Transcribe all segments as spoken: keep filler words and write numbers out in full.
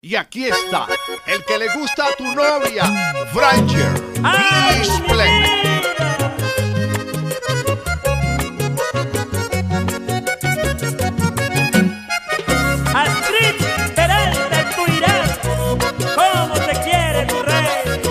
Y aquí está, el que le gusta a tu novia, Franger Display. Astrid Peralta, tú dirás cómo te quiere tu rey.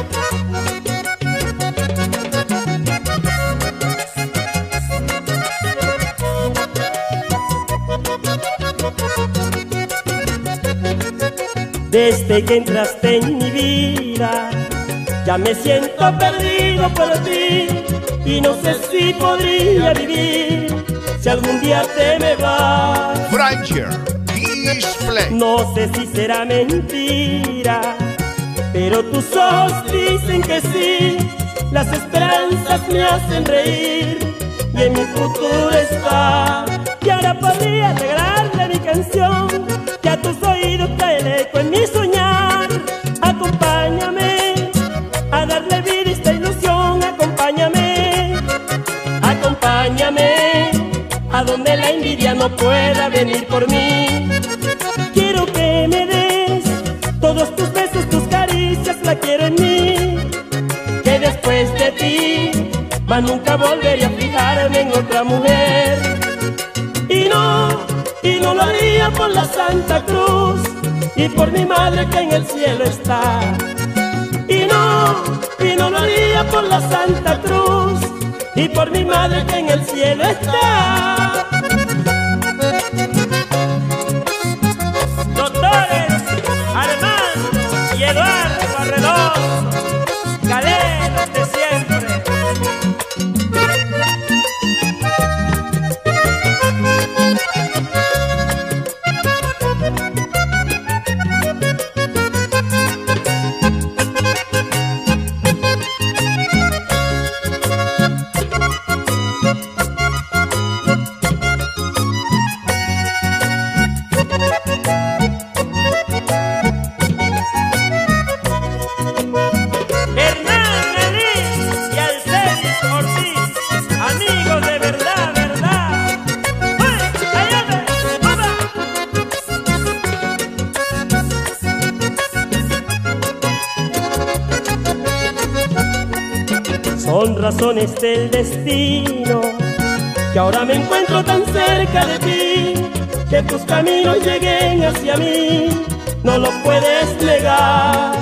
Desde que entraste en mi vida, ya me siento perdido por ti, y no sé si podría vivir si algún día te me vas. Franger Display. No sé si será mentira, pero tus ojos dicen que sí. Las esperanzas me hacen reír y en mi futuro está. Y ahora podría regalarle mi canción, que a tus oídos trae el eco en mi soñar. Acompáñame a darle vida a esta ilusión. Acompáñame, acompáñame a donde la envidia no pueda venir por mí. Quiero que me des todos tus besos, tus caricias, la quiero en mí. Que después de ti, más nunca volveré a fijarme en otra mujer. Y no, y no lo haría por la Santa Cruz y por mi madre que en el cielo está. Y no, y no lo haría por la Santa Cruz y por mi madre que en el cielo está. Doctores Armando y Eduardo Arredondo, galeros de siempre. Son razones del destino que ahora me encuentro tan cerca de ti, que tus caminos lleguen hacia mí, no lo puedes negar.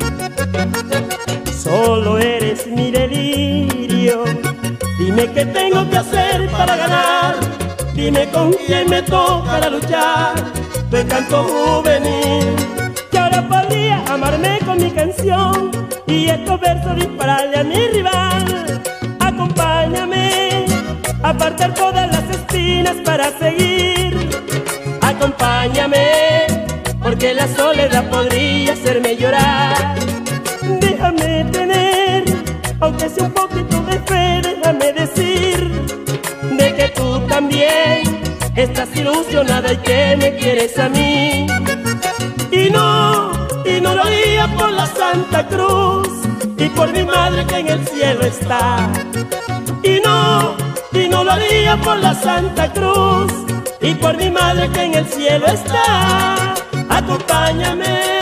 Solo eres mi delirio, dime qué tengo que hacer para ganar, dime con quién me toca luchar tu encanto juvenil. Que ahora podría amarme con mi canción y estos versos dispararle a mi rival. Acompáñame a apartar todas las espinas para seguir. Acompáñame, porque la soledad podría hacerme llorar. Déjame tener, aunque sea un poquito de fe, déjame decir de que tú también estás ilusionada y que me quieres a mí. Y no, y no lo haría por la Santa Cruz y por mi madre que en el cielo está. Y no, y no lo haría por la Santa Cruz y por mi madre que en el cielo está. Acompáñame.